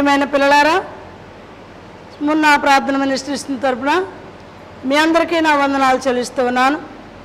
ప్రియమైన పిల్లలారా, మొన్న ప్రార్థన మినిస్ట్రీ తరపున మీ అందరికీ నా వందనాలు చెల్లిస్తూ ఉన్నాను.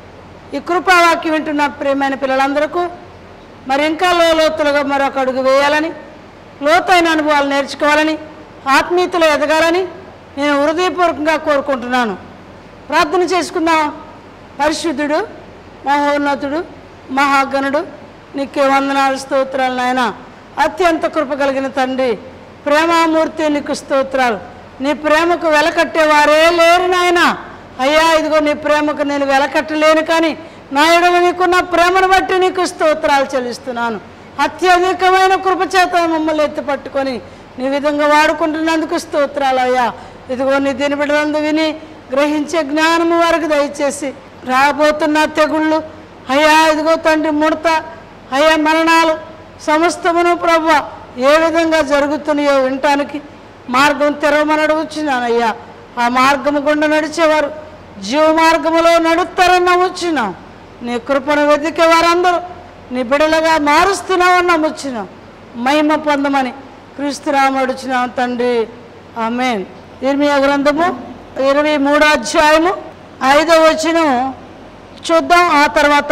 ఈ కృపావాక్యం వింటున్న ప్రియమైన పిల్లలందరికీ మరి ఇంకా లోతులుగా మరొక అడుగు వేయాలని, లోతైన అనుభవాలు నేర్చుకోవాలని, ఆత్మీయతలో ఎదగాలని నేను హృదయపూర్వకంగా కోరుకుంటున్నాను. ప్రార్థన చేసుకుందాం. పరిశుద్ధుడు, మహోన్నతుడు, మహాగణుడు, నీకే వందనాలు, స్తోత్రాలు నాయన. అత్యంత కృప కలిగిన తండ్రి, ప్రేమామూర్తి, నీకు స్తోత్రాలు. నీ ప్రేమకు వెలకట్టేవారే లేరు నాయన. అయ్యా, ఇదిగో నీ ప్రేమకు నేను వెలకట్టలేను, కానీ నా ఎడల నీకున్న ప్రేమను బట్టి నీకు స్తోత్రాలు చెల్లిస్తున్నాను. అత్యధికమైన కృపచేత మమ్మల్ని ఎత్తిపట్టుకొని నీ విధంగా వాడుకుంటున్నందుకు స్తోత్రాలు అయ్యా. ఇదిగో నీ దీని బిడ్డలందు విని గ్రహించే జ్ఞానము వారికి దయచేసి, రాబోతున్న తెగుళ్ళు అయ్యా, ఇదిగో తండ్రి, ముడత అయ్యా, మరణాలు సమస్తమును ప్రభువ ఏ విధంగా జరుగుతున్నాయో వినటానికి మార్గం తెరవమని అడుగుచున్నానయ్యా. ఆ మార్గము గుండా నడిచేవారు జీవ మార్గములో నడుస్తారని నమ్ముచున్నాం. నీ కృపను వెతికే వారందరూ నీ బిడలుగా మారుస్తున్నామని నమ్ముచున్నాం. మహిమ పొందమని క్రీస్తునామమున అడుగుచున్నాం తండ్రి, ఆమేన్. ఇర్మియా గ్రంథము 23వ అధ్యాయము 5వ వచనం చూద్దాం. ఆ తర్వాత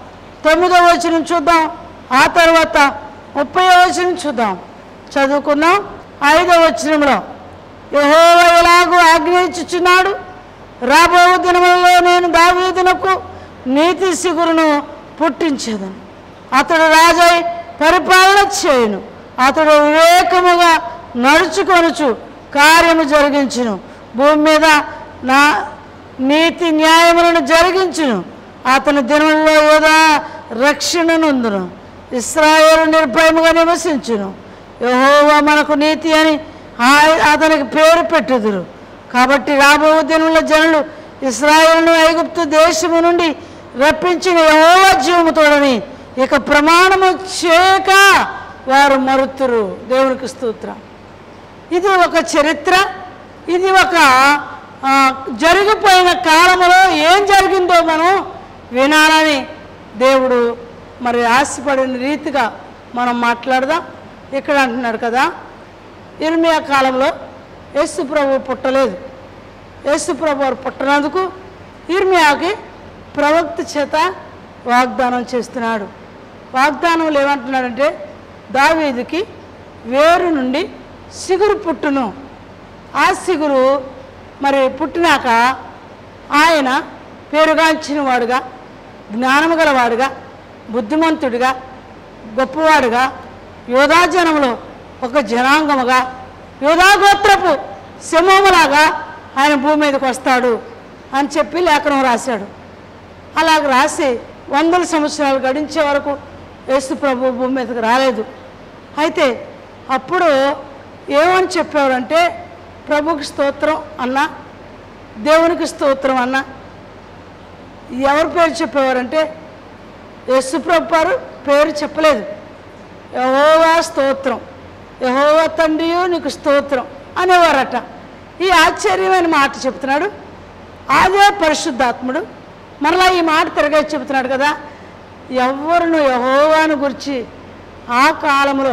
9వ వచనం చూద్దాం. ఆ తర్వాత 30వ వచనం చూద్దాం. చదువుకుందాం. 5వ వచనంలో యెహోవా ఎలాగూ ఆజ్ఞయించుచున్నాడు, రాబో దినములలో నేను దావీదునకు నీతి సిగురును పుట్టించేదను. అతడు రాజై పరిపాలన చేయును. అతడు వివేకముగా నడుచుకొనుచు కార్యము జరిగించును. భూమి మీద నా నీతి న్యాయములను జరిగించును. అతని దినంలో యోధా రక్షణనుందును. ఇశ్రాయేలు నిర్భయముగా నివసించును. యెహోవా మనకు నీతి అని అతనికి పేరు పెట్టుదురు. కాబట్టి రాబో దినంలో జనులు ఇశ్రాయేలును ఐగుప్తు దేశము నుండి రప్పించిన యెహోవా జీవము తోడని ఇక ప్రమాణము చేయక వారు మరుతురు. దేవునికి స్తోత్రం. ఇది ఒక చరిత్ర. ఇది ఒక జరిగిపోయిన కాలంలో ఏం జరిగిందో మనం వినాలని దేవుడు మరి ఆశపడిన రీతిగా మనం మాట్లాడదాం. ఇక్కడ అంటున్నాడు కదా, ఇర్మియా కాలంలో యేసు ప్రభు పుట్టలేదు. యేసు ప్రభు వారు పుట్టినందుకు ఇర్మియాకి ప్రవక్త చేత వాగ్దానం చేస్తున్నాడు. వాగ్దానంలో ఏమంటున్నాడంటే, దావీదుకి వేరు నుండి సిగురు పుట్టును. ఆ సిగురు మరి పుట్టినాక ఆయన పేరుగాంచిన వాడుగా, జ్ఞానము గలవాడుగా, బుద్ధిమంతుడిగా, గొప్పవాడుగా, యోధా జనంలో ఒక జనాంగముగా, యోధా గోత్రపు సింహములాగా ఆయన భూమి మీదకి వస్తాడు అని చెప్పి లేఖనం రాశాడు. అలాగ రాసి 100 సంవత్సరాలు గడించే వరకు యేసు ప్రభు భూమి మీదకి రాలేదు. అయితే అప్పుడు ఏమని చెప్పేవారంటే, ప్రభుకి స్తోత్రం అన్నా, దేవునికి స్తోత్రం అన్నా. ఎవరి పేరు చెప్పేవారంటే యేసు ప్రభు వారు పేరు చెప్పలేదు. యెహోవా స్తోత్రం, యెహోవా తండ్రియు నీకు స్తోత్రం అనేవారట. ఈ ఆశ్చర్యమైన మాట చెప్తున్నాడు. అదే పరిశుద్ధాత్ముడు మరలా ఈ మాట తిరగేసి చెబుతున్నాడు కదా. ఎవరును యెహోవాను గురించి ఆ కాలంలో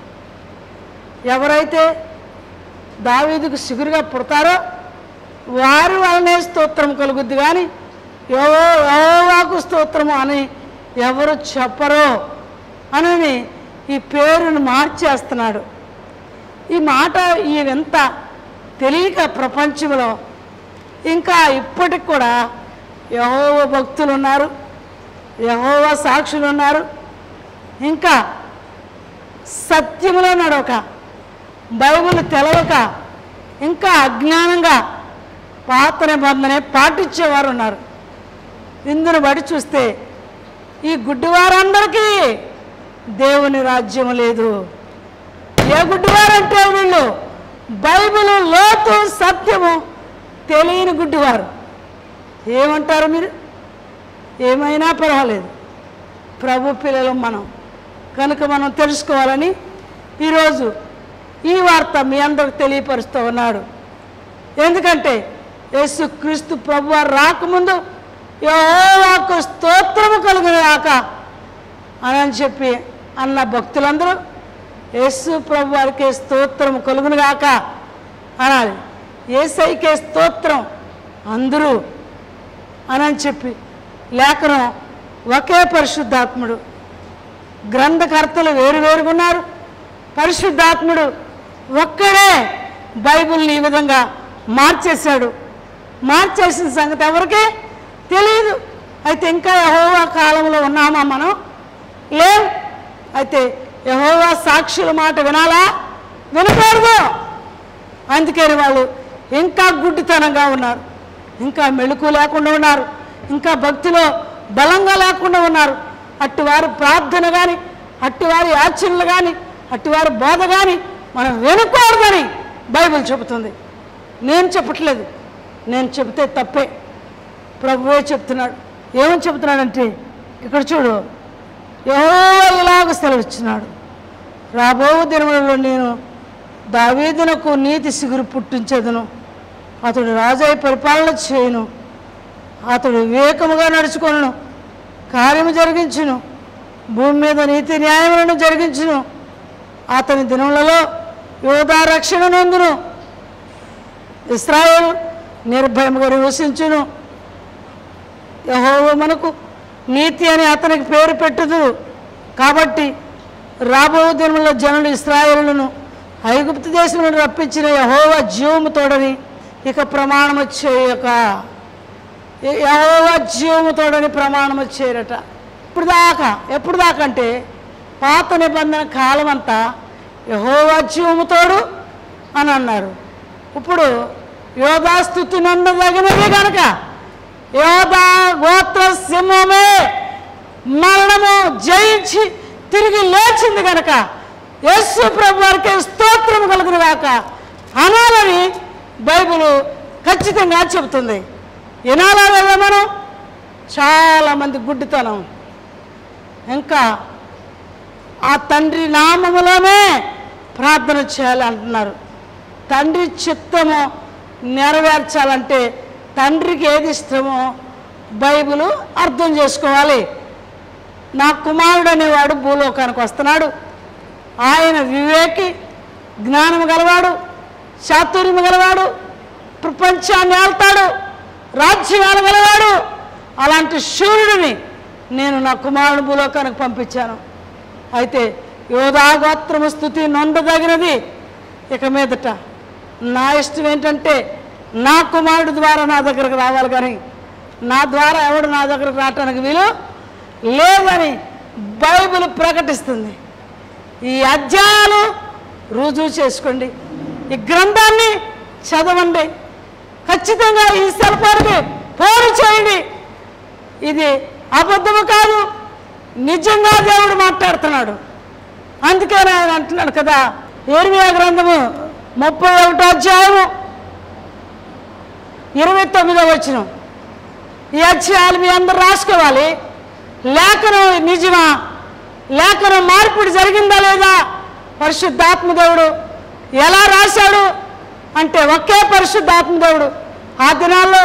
ఎవరైతే దావీదుకు సిగురుగా పుడతారో వారి వలనే స్తోత్రం కలుగుద్ది, కానీ యెహోవాకు స్తోత్రము అని ఎవరు చెప్పరో అని ఈ పేరును మార్చేస్తున్నాడు. ఈ మాట ఈ వింత తెలియక ప్రపంచంలో ఇంకా ఇప్పటికి కూడా యెహోవా భక్తులు ఉన్నారు, యెహోవా సాక్షులు ఉన్నారు. ఇంకా సత్యములో నడవక, బైబిల్ తెలవక, ఇంకా అజ్ఞానంగా పాత నిబంధన పాటించేవారు ఉన్నారు. ఇందును బట్టి చూస్తే ఈ గుడ్డివారందరికీ దేవుని రాజ్యం లేదు. ఏ గుడ్డివారంటే వీళ్ళు బైబిల్ లోతు సత్యము తెలియని గుడ్డివారు. ఏమంటారు మీరు? ఏమైనా పర్వాలేదు, ప్రభు పిల్లలు మనం కనుక మనం తెలుసుకోవాలని ఈరోజు ఈ వార్త మీ అందరికి తెలియపరుస్తూ ఉన్నాడు. ఎందుకంటే యేసుక్రీస్తు ప్రభువారు రాకముందు యెహోవాకు స్తోత్రము కలుగుగాక అని చెప్పి అన్న భక్తులందరూ యేసు ప్రభు వారికే స్తోత్రం కలుగునుగాక అనాలి. యేసయ్యకే స్తోత్రం అందరూ అని చెప్పి లేఖనం ఒకే పరిశుద్ధాత్ముడు. గ్రంథకర్తలు వేరువేరుగా ఉన్నారు, పరిశుద్ధాత్ముడు ఒక్కడే బైబిల్ని ఈ విధంగా మార్చేశాడు. మార్చేసిన సంగతి ఎవరికీ తెలియదు. అయితే ఇంకా యెహోవా కాలంలో ఉన్నామా మనం? లేవు. అయితే యెహోవా సాక్షుల మాట వినాలా? వినకూడదు. అందుకని వాళ్ళు ఇంకా గుడ్డితనంగా ఉన్నారు, ఇంకా మెళుకు లేకుండా ఉన్నారు, ఇంకా భక్తిలో బలంగా లేకుండా ఉన్నారు. అట్టివారు ప్రార్థన కానీ, అట్టివారి యాచనలు కానీ, అట్టివారి బోధ కానీ మనం వినకూడదని బైబిల్ చెబుతుంది. నేను చెప్పట్లేదు, నేను చెబితే తప్పే. ప్రభువే చెప్తున్నాడు. ఏమని చెబుతున్నాడంటే ఇక్కడ చూడు, యెహోవా ఇలాగ సెలవిస్తున్నాడు, రాబో దినములలో నేను దావీదునకు నీతి సిగురు పుట్టించేదను, అతడు రాజై పరిపాలన చేయును, అతడు వివేకముగా నడుచుకొనును, కార్యము జరిగించును, భూమి మీద నీతి న్యాయములను జరిగించును, అతని దినములలో యోధా రక్షణ నొందును, ఇశ్రాయేలు నిర్భయముగా నివసించును. యెహోవా మనకు నీతి అని అతనికి పేరు పెట్టుదు. కాబట్టి రాబో దినములలో జనులు ఇశ్రాయేలును ఐగుప్తు దేశం నుండి రప్పించిన యెహోవా జీవము తోడని ఇక ప్రమాణము చేయక, యెహోవా జీవము తోడని ప్రమాణము చేయరట. ఎప్పుడు దాకా అంటే పాత నిబంధన కాలం అంతా యెహోవా జీవము తోడు అని అన్నారు. ఇప్పుడు యోధా స్తుతి నొందదగినది కనుక, యోధా గోత్ర సింహమే మరణము జయించి తిరిగి లేచింది కనుక యేసు ప్రభు వారికి స్తోత్రం కలుగునుగాక అనాలని బైబిల్ ఖచ్చితంగా చెబుతుంది. వినాలా లేదా మనం? చాలామంది గుడ్డితనం. ఇంకా ఆ తండ్రి నామములోనే ప్రార్థన చేయాలంటున్నారు. తండ్రి చిత్తము నెరవేర్చాలంటే తండ్రికి ఏది ఇష్టమో బైబిల్ అర్థం చేసుకోవాలి. నా కుమారుడు అనేవాడు భూలోకానికి వస్తున్నాడు, ఆయన వివేకి, జ్ఞానం గలవాడు, చాతుర్యం గలవాడు, ప్రపంచాన్ని ఆళ్తాడు, రాజ్యాలు గలవాడు. అలాంటి శూరుడిని నేను నా కుమారుడు భూలోకానికి పంపించాను. అయితే యోధా గోత్రము స్తుతి నొందదగినది. ఇక మీదట నా ఇష్టం ఏంటంటే నా కుమారుడు ద్వారా నా దగ్గరకు రావాలి, కానీ నా ద్వారా ఎవడు నా దగ్గరకు రావటానికి వీలు లేదని బైబిల్ ప్రకటిస్తుంది. ఈ అధ్యాయాలు రుజువు చేసుకోండి, ఈ గ్రంథాన్ని చదవండి, ఖచ్చితంగా ఈ సెల్ఫోన్కి ఫోన్ చేయండి. ఇది అబద్ధము కాదు, నిజంగా దేవుడు మాట్లాడుతున్నాడు. అందుకని ఆయన అంటున్నాడు కదా, యెర్మీయా గ్రంథము 31వ అధ్యాయము 29వ వచనం. ఈ అధ్యాయాలు మీ అందరూ రాసుకోవాలి. లేఖనం నిజమా, లేఖనం మార్పిడి జరిగిందా లేదా, పరిశుద్ధాత్మదేవుడు ఎలా రాశాడు అంటే ఒకే పరిశుద్ధాత్మదేవుడు. ఆ దినాల్లో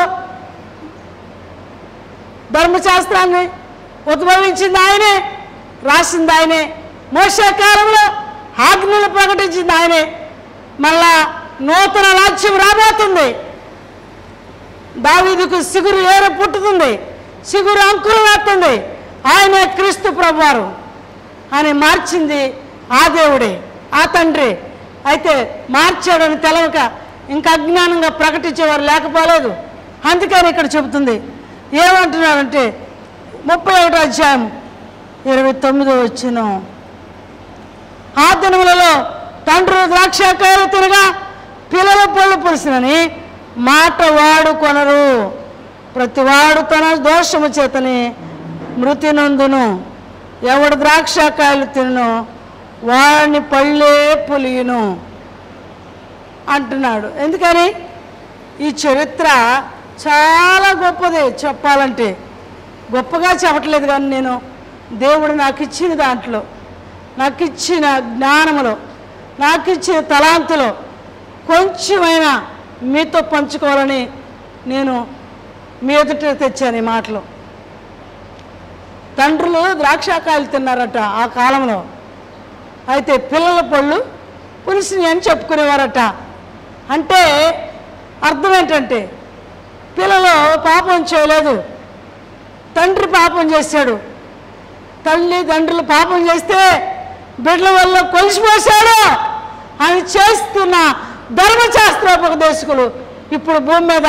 ధర్మశాస్త్రాన్ని ఉద్భవించింది ఆయనే, రాసింది ఆయనే, మోషే కాలంలో ఆజ్ఞలు ప్రకటించింది ఆయనే. మళ్ళా నూతన రాజ్యం రాబోతుంది, దావీదుకు సిగురు ఏర పుట్టుతుంది, సిగురు అంకులు వేస్తుంది, ఆయనే క్రీస్తు ప్రభువారు అని మార్చింది ఆ దేవుడే, ఆ తండ్రి. అయితే మార్చాడని తెలవక ఇంకా అజ్ఞానంగా ప్రకటించేవారు లేకపోలేదు. అందుకని ఇక్కడ చెబుతుంది. ఏమంటున్నారంటే 31వ అధ్యాయం 29వ వచనం, ఆ దినములలో తండ్రులు ద్రాక్షకాయలు తినగా పిల్లల పళ్ళు పులిసినని మాట వాడుకొనరు, ప్రతివాడు తన దోషము చేతని మృతి నందును, ఎవడు ద్రాక్షకాయలు తినను వాడిని పళ్ళే పులియును అంటున్నాడు. ఎందుకని? ఈ చరిత్ర చాలా గొప్పది. చెప్పాలంటే గొప్పగా చెప్పట్లేదు, కానీ నేను దేవుడు నాకు ఇచ్చిన దాంట్లో, నాకు ఇచ్చిన జ్ఞానములో, నాకు ఇచ్చిన తలాంతులో కొంచెమైనా మీతో పంచుకోవాలని నేను మీ ఎదుట తెచ్చాను ఈ మాటలు. తండ్రులు ద్రాక్షకాయలు తిన్నారట ఆ కాలంలో. అయితే పిల్లల పళ్ళు పులిసినాయి అని చెప్పుకునేవారట. అంటే అర్థం ఏంటంటే పిల్లలు పాపం చేయలేదు, తండ్రి పాపం చేశాడు. తల్లిదండ్రులు పాపం చేస్తే బిడ్డల వల్ల కొలిసిపోసాడు అని చేస్తున్న ధర్మశాస్త్రోపదేశకులు ఇప్పుడు భూమి మీద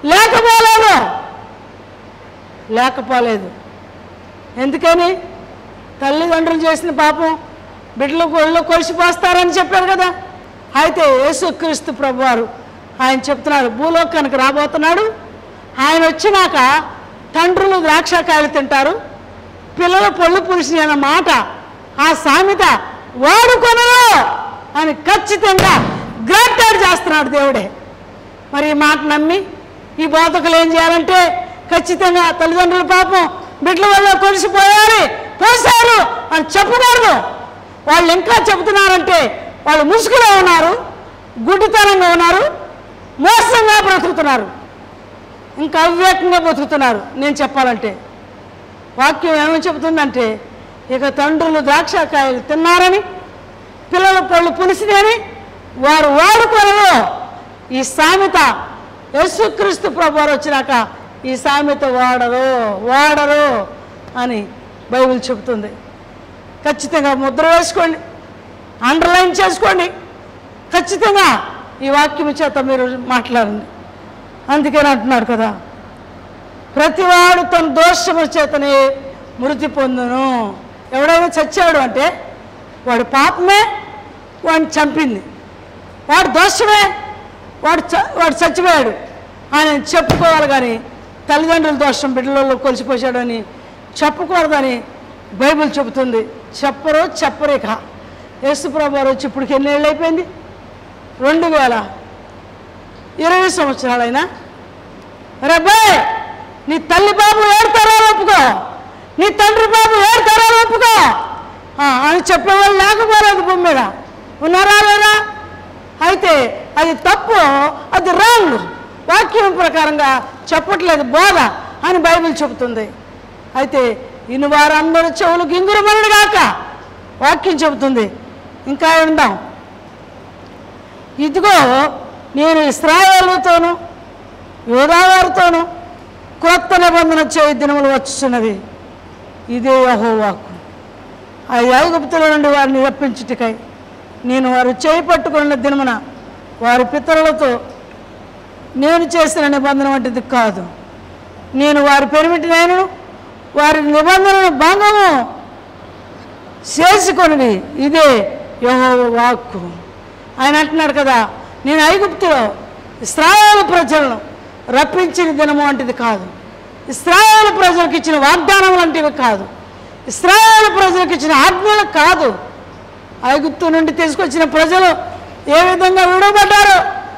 లేకపోలేదు. ఎందుకని? తల్లిదండ్రులు చేసిన పాపం బిడ్డల ఒళ్ళు కొలిసిపోస్తారని చెప్పారు కదా. అయితే యేసుక్రీస్తు ప్రభువారు ఆయన చెప్తున్నారు, భూలోకానికి రాబోతున్నాడు. ఆయన వచ్చినాక తండ్రులు ద్రాక్షకాయలు తింటారు, పిల్లల పళ్ళు పులిసినాయి అన్న మాట, ఆ సామెత వాడుకొనరు అని ఖచ్చితంగా గ్రాంటెడ్ చేస్తున్నాడు దేవుడే. మరి ఈ మాట నమ్మి ఈ బోధకులు ఏం చేయాలంటే ఖచ్చితంగా తల్లిదండ్రుల పాపం బిడ్డల వల్ల పోసారు అని చెప్పకూడదు. వాళ్ళు ఇంకా చెబుతున్నారంటే వాళ్ళు ముసుగులో ఉన్నారు, గుడ్డితనంగా ఉన్నారు, మోసంగా బ్రతుకుతున్నారు, ఇంకా అవివేకంగా బ్రతుకుతున్నారు. నేను చెప్పాలంటే వాక్యం ఏమని చెబుతుందంటే, ఇక తండ్రులు ద్రాక్షకాయలు తిన్నారని పిల్లల పళ్ళు పులిసినాయని వారు వాడుకోరు. ఈ సామెత యేసుక్రీస్తు ప్రభువారు వచ్చినాక ఈ సామెత వాడరు అని బైబిల్ చెబుతుంది. ఖచ్చితంగా ముద్ర వేసుకోండి, అండర్లైన్ చేసుకోండి, ఖచ్చితంగా ఈ వాక్యం చేత మీరు మాట్లాడండి. అందుకని అంటున్నాడు కదా, ప్రతివాడు తన దోషము చేతనే మృతి పొందును. ఎవడైనా చచ్చాడు అంటే వాడి పాపమే వాడిని చంపింది, వాడి దోషమే వాడు చచ్చిపోయాడు అని చెప్పుకోవాలి. కానీ తల్లిదండ్రుల దోషం బిడ్డలలో కొలిసిపోయాడని చెప్పకూడదని బైబిల్ చెబుతుంది. చెప్పరు ఇక. యేసుప్రభు వారు వచ్చి ఇప్పటికి ఎన్ని ఏళ్ళు అయిపోయింది? 2020 సంవత్సరాలైనా రబ్బాయ్ నీ తల్లి బాబు ఏడుతారో ఒప్పుకో, నీ తండ్రి బాబు ఏడుతారో ఒప్పుకో అని చెప్పేవాళ్ళు లేకపోలేదు భూమి మీద. ఉన్నారా లేదా? అయితే అది తప్పు, అది రాంగ్, వాక్యం ప్రకారంగా చెప్పట్లేదు బోధ అని బైబిల్ చెబుతుంది. అయితే ఇన్ని వారందరూ చెవులు గింగురమనుడు గాక వాక్యం చెబుతుంది. ఇంకా ఉందాం. ఇదిగో నేను ఇశ్రాయేలుతోనూ యూదావారితోనూ క్రొత్త నిబంధన చేయు దినములు వచ్చుచున్నవి, ఇదే యెహోవా వాక్కు. ఆ ఐగుప్తుల నుండి వారిని రప్పించుటకై నేను వారు చేయి పట్టుకున్న దినమున వారి పితరులతో నేను చేసిన నిబంధన వంటిది కాదు. నేను వారి పెరిమిటినైనా వారి నిబంధనను భంగము చేసుకొని ఇదే యెహోవా వాక్కు. ఆయన అంటున్నాడు కదా, నేను ఐగుప్తులో ఇశ్రాయేలు ప్రజలను రప్పించిన దినము వంటిది కాదు, ఇశ్రాయేలు ప్రజలకు ఇచ్చిన వాగ్దానం వంటివి కాదు, ఇశ్రాయేలు ప్రజలకు ఇచ్చిన ఆజ్ఞలు కాదు. ఐగుప్తు నుండి తీసుకొచ్చిన ప్రజలు ఏ విధంగా విడవబడ్డారో,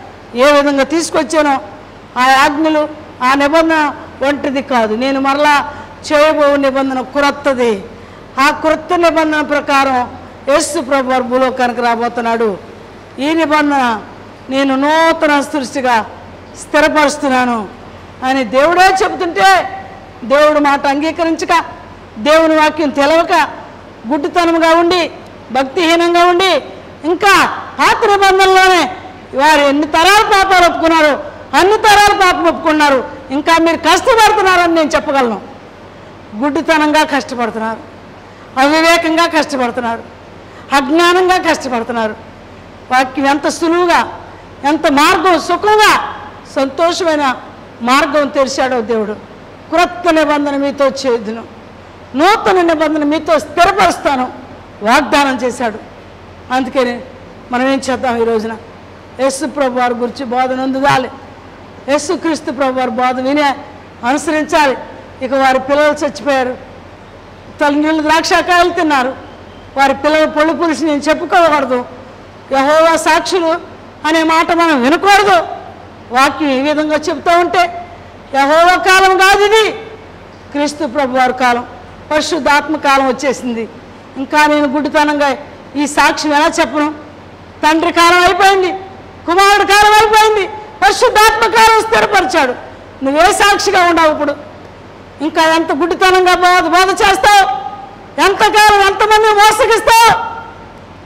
ఏ విధంగా తీసుకొచ్చానో ఆ ఆజ్ఞలు ఆ నిబంధన వంటిది కాదు. నేను మరలా చేయబో నిబంధన క్రొత్తది. ఆ క్రొత్త నిబంధన ప్రకారం యేసు ప్రభువు భూలోకానికి రాబోతున్నాడు. ఈ నిబంధన నేను నూతన సృష్టిగా స్థిరపరుస్తున్నాను అని దేవుడే చెబుతుంటే దేవుడు మాట అంగీకరించక, దేవుని వాక్యం తెలవక, గుడ్డితనంగా ఉండి, భక్తిహీనంగా ఉండి, ఇంకా పాత నిబంధనలోనే వారు ఎన్ని తరాల పాపాలు ఒప్పుకున్నారు, అన్ని తరాల పాపం ఒప్పుకున్నారు. ఇంకా మీరు కష్టపడుతున్నారని నేను చెప్పగలను. గుడ్డితనంగా కష్టపడుతున్నారు, అవివేకంగా కష్టపడుతున్నారు, అజ్ఞానంగా కష్టపడుతున్నారు. వాక్యం ఎంత సులువుగా, ఎంత మార్గం సుఖంగా, సంతోషమైన మార్గం తెరిచాడో దేవుడు. క్రొత్త నిబంధన మీతో చేదును, నూతన నిబంధన మీతో స్థిరపరుస్తాను వాగ్దానం చేశాడు. అందుకని మనం ఏం చేద్దాం? ఈ రోజున యేసు ప్రభు వారి గురించి బోధన అందుదాలి, యేసుక్రీస్తు ప్రభు వారి బోధ వినే అనుసరించాలి. ఇక వారి పిల్లలు చచ్చిపోయారు, తల్లిదండ్రులు ద్రాక్షకాయలు తిన్నారు, వారి పిల్లలు పళ్ళు పులిసి నేను చెప్పుకోకూడదు, యెహోవా సాక్షులు అనే మాట మనం వినకూడదు. వాక్యం ఈ విధంగా చెప్తూ ఉంటే యెహోవా కాలం కాదు ఇది, క్రీస్తు ప్రభు వారి కాలం, పరిశుద్ధాత్మ కాలం వచ్చేసింది. ఇంకా నేను గుడ్డితనంగా ఈ సాక్ష్యం ఎలా చెప్పను? తండ్రి కాలం అయిపోయింది, కుమారుడి కాలం అయిపోయింది, పరిశుద్ధాత్మ కాలం స్థిరపరిచాడు. నువ్వే సాక్షిగా ఉండవు ఇప్పుడు? ఇంకా ఎంత గుడ్డితనంగా బోధ చేస్తావు? ఎంతకాలం ఎంతమంది మోసగిస్తావు?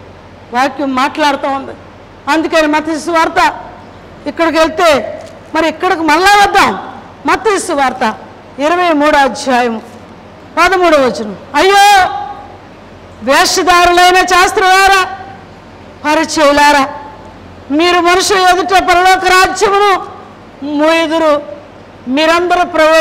వాక్యం మాట్లాడుతూ ఉంది. అందుకని మత్తయి సువార్త ఇక్కడికి వెళ్తే మరి ఇక్కడికి మళ్ళా వద్దాం. మత్తయి సువార్త 23వ అధ్యాయము 13వ వచనం. అయ్యో వేషధారులైన శాస్త్రులారా, పరిచయులారా, మీరు మనుషుల ఎదుట పరలోక రాజ్యమును మోయుదురు, మీరందరూ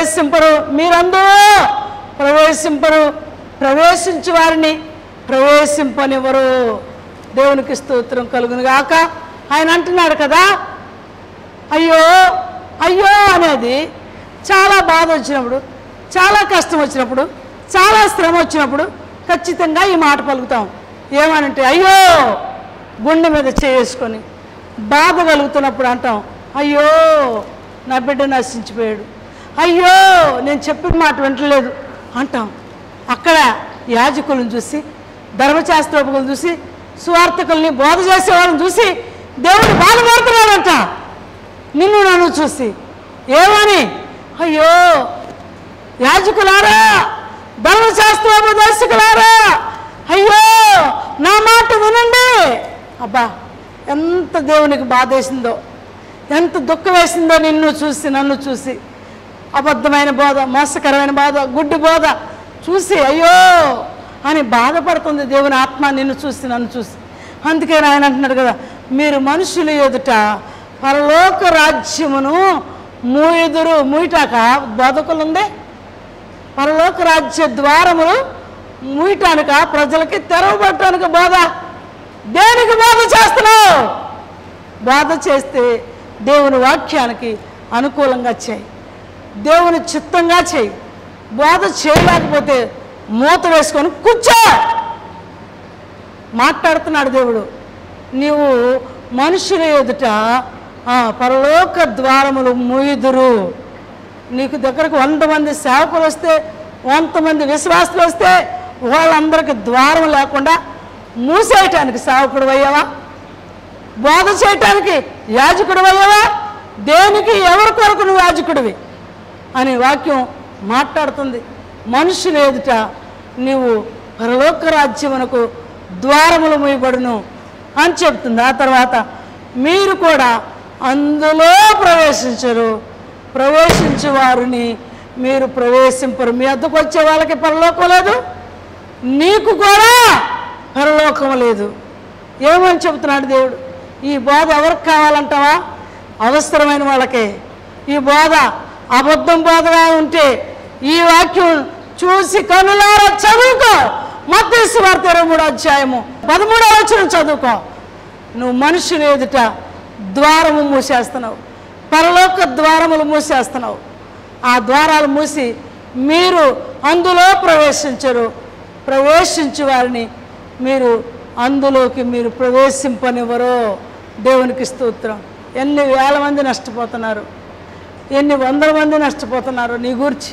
ప్రవేశింపరు, ప్రవేశించు వారిని ప్రవేశింపనివ్వరు. దేవునికి స్తోత్రం కలుగును గాక. ఆయన అంటున్నాడు కదా, అయ్యో అయ్యో అనేది చాలా బాధ వచ్చినప్పుడు, చాలా కష్టం వచ్చినప్పుడు, చాలా శ్రమ వచ్చినప్పుడు ఖచ్చితంగా ఈ మాట పలుకుతాం. ఏమనంటే అయ్యో, గుండె మీద చేసుకొని బాధ కలుగుతున్నప్పుడు అంటాం, అయ్యో నా బిడ్డ నశించిపోయాడు, అయ్యో నేను చెప్పిన మాట వింటలేదు అంటాం. అక్కడ యాజకులను చూసి, ధర్మశాస్త్రోపకులను చూసి, సువార్తికుల్ని బోధ చేసేవాళ్ళని చూసి దేవుడు బాధపడుతున్నాడంట. నిన్ను నన్ను చూసి ఏమని, అయ్యో యాజకులారా, ధర్మశాస్త్రోపదేశకులారా, అయ్యో నా మాట వినండి. అబ్బా ఎంత దేవునికి బాధ వేసిందో, ఎంత దుఃఖం వేసిందో నిన్ను చూసి, నన్ను చూసి. అబద్ధమైన బోధ, మోసకరమైన బోధ, గుడ్డి బోధ చూసి అయ్యో అని బాధపడుతుంది దేవుని ఆత్మ నిన్ను చూసి, నన్ను చూసి. అందుకే ఆయన అంటున్నాడు కదా, మీరు మనుషుల ఎదుట పరలోక రాజ్యమును మూయుదురు. మూయటాక బోధకులు ఉంది. పరలోక రాజ్య ద్వారములు మూయటానిక, ప్రజలకి తెరవబట్టడానికి బోధ. దేనికి బోధ చేస్తున్నావు? బోధ చేస్తే దేవుని వాక్యానికి అనుకూలంగా చేయి, దేవుని చిత్తంగా చేయి. బోధ చేయలేకపోతే మూత వేసుకొని కూర్చో. మాట్లాడుతున్నాడు దేవుడు, నీవు మనుషుల ఎదుట పరలోక ద్వారములు మూయుదురు. నీకు దగ్గరకు 100 మంది సేవకులు వస్తే, 100 మంది విశ్వాసులు వస్తే వాళ్ళందరికీ ద్వారం లేకుండా మూసేయటానికి సేవకుడు అయ్యావా? బోధ చేయటానికి యాజకుడు అయ్యావా? దేనికి, ఎవరి కొరకు నువ్వు యాజకుడివి అని వాక్యం మాట్లాడుతుంది. మనుషుల ఎదుట నీవు పరలోక రాజ్యమునకు ద్వారములు మూయబడును అని చెప్తుంది. ఆ తర్వాత మీరు కూడా అందులో ప్రవేశించరు, ప్రవేశించే వారిని మీరు ప్రవేశింపరు. మీ వద్దకు వచ్చే వాళ్ళకి పరలోకం లేదు, నీకు కూడా పరలోకం లేదు. ఏమని చెబుతున్నాడు దేవుడు? ఈ బోధ ఎవరికి కావాలంటావా? అవసరమైన వాళ్ళకే. ఈ బోధ అబద్ధం బోధగా ఉంటే ఈ వాక్యం చూసి కనులారా చదువుకో. మత్తయి సువార్త 23వ అధ్యాయము 13వ వచనం చదువుకో. నువ్వు మనుషుల ఎదుట ద్వారము మూసేస్తున్నావు, పరలోక ద్వారములు మూసేస్తున్నావు. ఆ ద్వారాలు మూసి మీరు అందులో ప్రవేశించరు, ప్రవేశించు వారిని మీరు అందులోకి మీరు ప్రవేశింపనివ్వరు. దేవునికి స్తోత్రం. ఎన్ని వేల మంది నష్టపోతున్నారు, ఎన్ని వందల మంది నష్టపోతున్నారు నీ గురించి,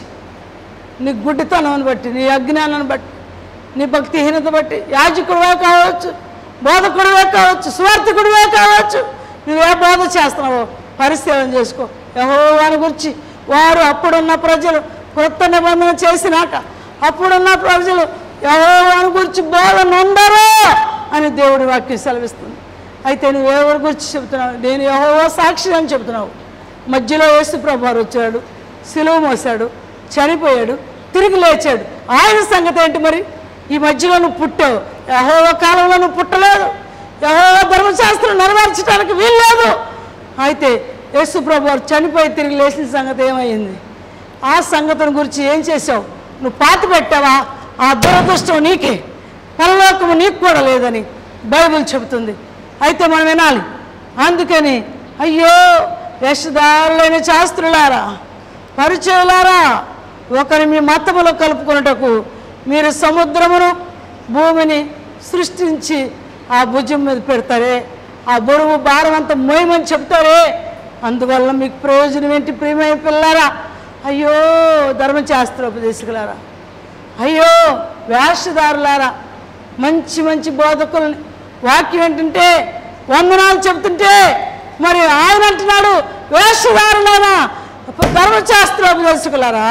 నీ గుడ్డితనాన్ని బట్టి, నీ అజ్ఞానాన్ని బట్టి, నీ భక్తిహీనత బట్టి. యాజకుడివే కావచ్చు, బోధకుడివే కావచ్చు, స్వార్థకుడివే కావచ్చు, నువ్వే బోధ చేస్తున్నావో పరిశీలన చేసుకో. యెహోవాని గురించి వారు అప్పుడున్న ప్రజలు కొత్త నిబంధన చేసినాక అప్పుడున్న ప్రజలు యెహోవాని గురించి బోధ నుండరు అని దేవుడి వాక్యం సెలవిస్తుంది. అయితే నువ్వు ఎవరి గురించి చెబుతున్నావు? నేను యెహోవా సాక్షి అని చెబుతున్నావు. మధ్యలో యేసు ప్రభువారు వచ్చాడు, సిలువ మోసాడు, చనిపోయాడు, తిరిగి లేచాడు. ఆయన సంగతి ఏంటి మరి? ఈ మధ్యలో నువ్వు పుట్టావు, యెహోవా కాలంలో నువ్వు పుట్టలేదు, యెహోవా ధర్మశాస్త్రం నెరవేర్చడానికి వీల్లేదు. అయితే యేసు ప్రభువారు చనిపోయి తిరిగి లేచిన సంగతి ఏమైంది? ఆ సంగతిని గురించి ఏం చేసావు? నువ్వు పాతి పెట్టావా? ఆ దురదృష్టం నీకే, పరలోకము నీకు కూడా లేదని బైబిల్ చెబుతుంది. అయితే మనం వినాలి. అందుకని అయ్యో వేషధారులైన శాస్త్రులారా, పరిచయులారా, ఒకరి మీ మతములో కలుపుకున్నటకు మీరు సముద్రమును భూమిని సృష్టించి ఆ భుజం మీద పెడతారే, ఆ బరువు భారం అంతా మోయమని చెప్తారే, అందువల్ల మీకు ప్రయోజనం ఏంటి ప్రియమైన పిల్లారా? అయ్యో ధర్మశాస్త్రోపదేశకులారా, అయ్యో వేషధారులారా, మంచి మంచి బోధకులని వాక్యం ఏంటంటే వందనాలు చెప్తుంటే మరి ఆయన అంటున్నాడు వేషధారులారా, ధర్మశాస్త్రోపదేశకులారా,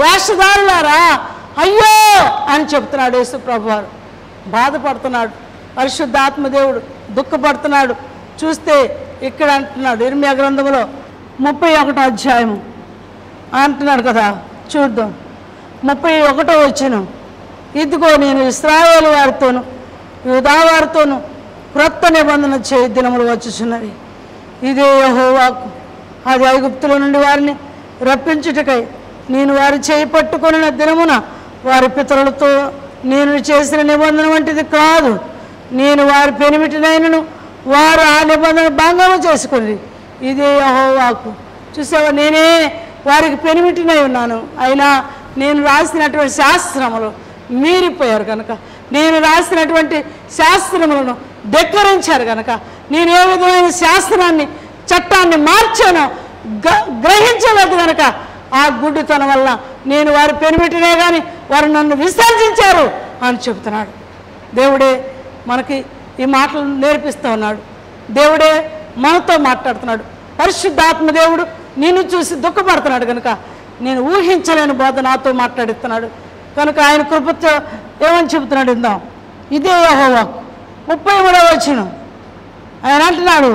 వేషధారులారా అయ్యో అని చెప్తున్నాడు యేసు ప్రభువారు. బాధపడుతున్నాడు. పరిశుద్ధాత్మ దేవుడు దుఃఖపడుతున్నాడు. చూస్తే ఇక్కడ అంటున్నాడు ఇర్మియా గ్రంథంలో 31వ అధ్యాయము అంటున్నాడు కదా, చూద్దాం 31వ వచనం. ఇదిగో నేను ఇశ్రాయేలు వారితోను యూదా వారితోను క్రొత్త నిబంధన చేయి దినములు వచ్చుచున్నవి. ఇదే యెహోవాకు. అది ఐగుప్తుల నుండి వారిని రప్పించుటకై నేను వారి చేయి పట్టుకొనిన దినమున వారి పితరులతో నేను చేసిన నిబంధన వంటిది కాదు. నేను వారి పెనిమిటినైనను వారు ఆ నిబంధన భంగము చేసుకుని. ఇదే యెహోవాకు. చూసావా, నేనే వారికి పెనిమిటినై ఉన్నాను. అయినా నేను రాసినటువంటి శాస్త్రములు మీరిపోయారు కనుక, నేను రాసినటువంటి శాస్త్రములను ధిక్కరించారు కనుక, నేను ఏ విధమైన శాస్త్రాన్ని చట్టాన్ని మార్చానో గ్రహించలేదు కనుక ఆ గుడ్డితనం వల్ల నేను వారి పెనిమిటినే కానీ వారు నన్ను విసర్జించారు అని చెబుతున్నాడు. దేవుడే మనకి ఈ మాటలు నేర్పిస్తూ ఉన్నాడు. దేవుడే మనతో మాట్లాడుతున్నాడు. పరిశుద్ధాత్మ దేవుడు నిన్ను చూసి దుఃఖపడుతున్నాడు కనుక నేను ఊహించలేని బోధ నాతో మాట్లాడిస్తున్నాడు కనుక ఆయన కృపతో ఏమని చెబుతున్నాడు ఇందాం. ఇదే యెహోవా 33వ వచనం ఆయన అంటున్నాడు,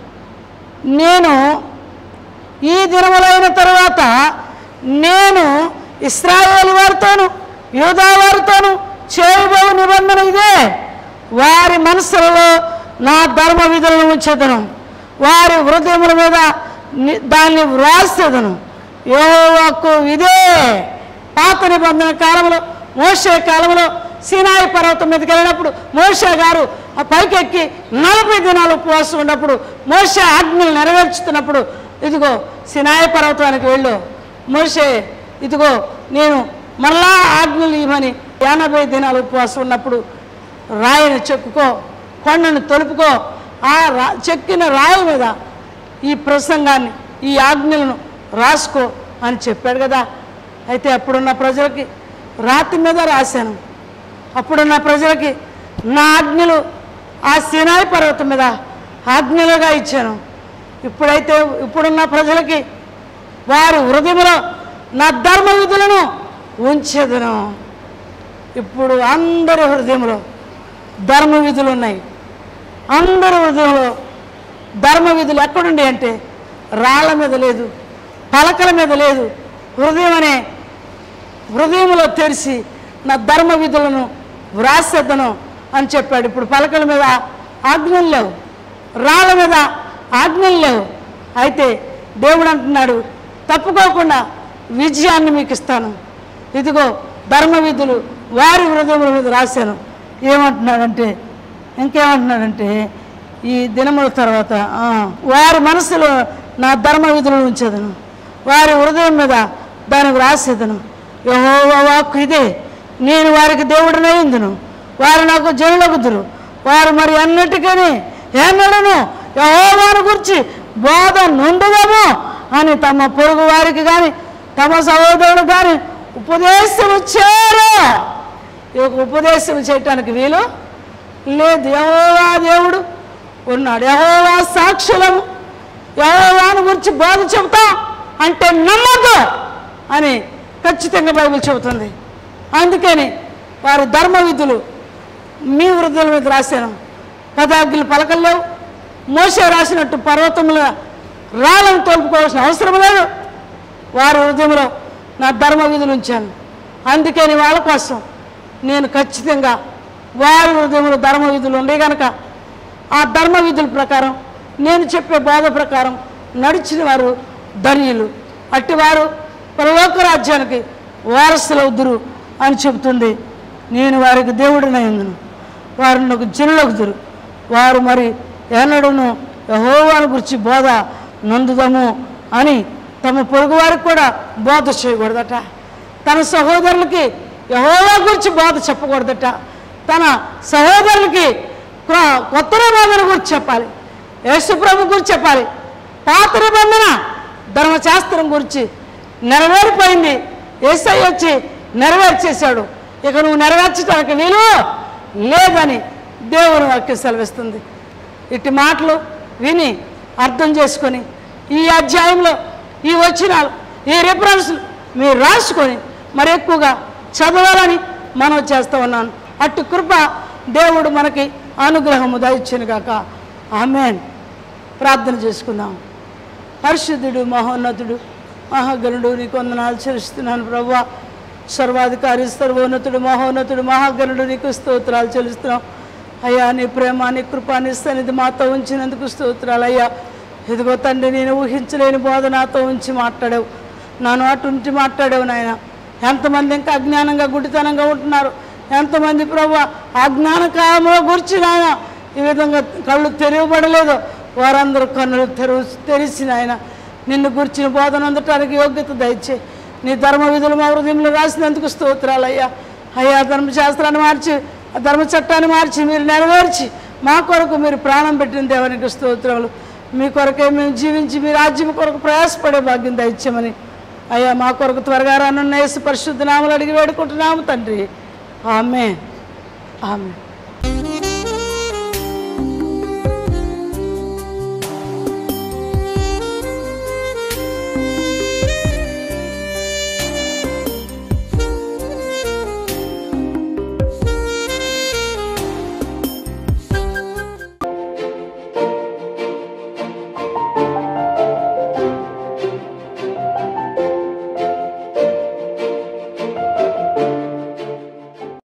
నేను ఈ దినములైన తరువాత నేను ఇశ్రాయేలు వారితోను యూదా వారితోను చేయబోవు నిబంధన ఇదే. వారి మనసులలో నా ధర్మ విధులను ఉంచెదను, వారి హృదయముల మీద దాన్ని వ్రాసేదను. యెహోవాకు ఇదే. పాత నిబంధన కాలంలో మోషే కాలంలో సీనాయి పర్వతం మీదకి వెళ్ళినప్పుడు మోషే గారు ఆ పైకెక్కి 40 దినాలు ఉపవాసం ఉన్నప్పుడు మోషే ఆజ్ఞలు నెరవేర్చుతున్నప్పుడు ఇదిగో సీనాయి పర్వతానికి వెళ్ళు మోషే, ఇదిగో నేను మళ్ళా ఆజ్ఞలు ఇవ్వమని 80 దినాలు ఉపవాసం ఉన్నప్పుడు రాయిని చెక్కుకో, కొండను తొలుపుకో, ఆ చెక్కిన రాయి మీద ఈ ప్రసంగాన్ని ఈ ఆజ్ఞలను రాసుకో అని చెప్పాడు కదా. అయితే అప్పుడున్న ప్రజలకి రాతి మీద రాశాను, అప్పుడున్న ప్రజలకి నా ఆజ్ఞలు ఆ సీనాయి పర్వతం మీద ఆజ్ఞలుగా ఇచ్చాను. ఇప్పుడున్న ప్రజలకి వారి హృదయంలో నా ధర్మ విధులను ఉంచెదను. ఇప్పుడు అందరి హృదయంలో ధర్మ విధులు ఉన్నాయి. అందరి హృదయంలో ధర్మ విధులు ఎక్కడుండి అంటే రాళ్ళ మీద లేదు, పలకల మీద లేదు. హృదయంలో తెరిచి నా ధర్మ విధులను వ్రాసేద్దను అని చెప్పాడు. ఇప్పుడు పలకల మీద ఆజ్ఞలు లేవు, రాళ్ళ మీద ఆజ్ఞలు లేవు. అయితే దేవుడు అంటున్నాడు, తప్పుకోకుండా విజయాన్ని మీకు ఇస్తాను. ఇదిగో ధర్మ విధులు వారి హృదయముల మీద రాశాను. ఇంకేమంటున్నాడంటే ఈ దినముల తర్వాత వారి మనసులో నా ధర్మ విధులను ఉంచేదను, వారి హృదయం మీద దాన్ని వ్రాసేదను. యెహోవా వాక్కు ఇదే. నేను వారికి దేవుడినయ్యుందును, వారు నాకు జనులగుదురు. వారు మరి అన్నిటికీ ఎన్నడను యెహోవాను గురించి బోధ నుండుదము అని తమ పొరుగు వారికి కానీ తమ సహోదరుడు కానీ ఉపదేశం ఇచ్చారు. ఉపదేశం చేయటానికి వీలు లేదు. యెహోవా దేవుడు ఉన్నాడు, యెహోవా సాక్షులము, యెహోవాను గురించి బోధ చెబుతా అంటే నమ్మదు అని ఖచ్చితంగా బైబిల్ చెబుతుంది. అందుకని వారి ధర్మ విధులు మీ హృదయాల మీద రాశాను. పదాజ్ఞలు పలకలు లేవు. మోషే రాసినట్టు పర్వతముల రాళ్ళను తోలుపుకోవాల్సిన అవసరం లేదు. వారి హృదయంలో నా ధర్మ విధులు ఉంచాను. అందుకని వాళ్ళ కోసం నేను ఖచ్చితంగా వారి హృదయంలో ధర్మ విధులు ఉండే కనుక ఆ ధర్మ విధుల ప్రకారం నేను చెప్పే బోధ ప్రకారం నడిచిన వారు ధన్యులు. అట్టివారు పరలోక రాజ్యానికి వారసులవుదురు అని చెబుతుంది. నేను వారికి దేవుడినయ్యుందును, వారు నాకు జనులగుదురు. వారు మరి ఎన్నడూను యెహోవాను గురించి బోధ నందుదము అని తమ పొరుగు వారికి కూడా బోధ చేయకూడదట. తన సహోదరులకి యెహోవా గురించి బోధ చెప్పకూడదట. తన సహోదరులకి కొత్త నిబంధన గురించి చెప్పాలి, యేసుప్రభు గురించి చెప్పాలి. పాత నిబంధన ధర్మశాస్త్రం గురించి నెరవేరిపోయింది. యేసయ్య వచ్చి నెరవేర్చేశాడు. ఇక నువ్వు నెరవేర్చడానికి వీలు లేదని దేవుని వాక్యం సెలవిస్తుంది. ఇట్టి మాటలు విని అర్థం చేసుకొని ఈ అధ్యాయంలో ఈ వచనాలు ఈ రిఫరెన్స్లు మీరు రాసుకొని మరి ఎక్కువగా చదవాలని మనం చేస్తూ ఉన్నాను. అటు కృప దేవుడు మనకి అనుగ్రహము దయచేను గాక. ఆమేన్. ప్రార్థన చేసుకుందాం. పరిశుద్ధుడు, మహోన్నతుడు, మహాగణుడు, నీకు వందనాలు చెల్లిస్తున్నాను ప్రభువా. సర్వాధికారి, సర్వోన్నతుడు, మహోన్నతుడు, మహాగణుడు, నీకు స్తోత్రాలు చెల్లిస్తున్నాం అయ్యా. నీ ప్రేమ, నీ కృప, నీ సన్నిధి మాతో ఉంచినందుకు స్తోత్రాలు అయ్యా. ఇదిగో తండ్రి, నేను ఊహించలేని బోధ నాతో ఉంచి మాట్లాడావు, నాను అటు ఉంచి మాట్లాడావు నాయన. ఎంతమంది ఇంకా అజ్ఞానంగా గుడితనంగా ఉంటున్నారు, ఎంతమంది ప్రభు అజ్ఞాన కాలంలో గురించి నాయన ఈ విధంగా కళ్ళు తెరవబడలేదు, వారందరూ కన్నులు తెరిచి నాయన నిన్ను గురించిన బోధన అందటానికి యోగ్యత దయచే. నీ ధర్మ విధులు మా హృదయంలో రాసినందుకు స్తోత్రాలు అయ్యా. అయ్యా, ధర్మశాస్త్రాన్ని మార్చి, ఆ ధర్మ చట్టాన్ని మార్చి మీరు నెరవేర్చి మా కొరకు మీరు ప్రాణం పెట్టిన దేవునికి స్తోత్రాలు. మీ కొరకే మేము జీవించి మీ రాజ్యం కొరకు ప్రయాసపడే భాగ్యం దయచేయమని అయ్యా మా కొరకు త్వరగా రానున్న యేసు పరిశుద్ధ నామములో అడిగి వేడుకుంటున్నాము తండ్రి. ఆమేన్. ఆమేన్.